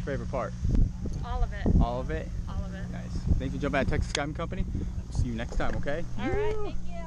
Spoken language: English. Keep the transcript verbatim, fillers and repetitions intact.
favorite part? All of it. All of it? All of it. Nice. Thanks for jumping at Texas Skyman Company. See you next time, okay? All right, thank you.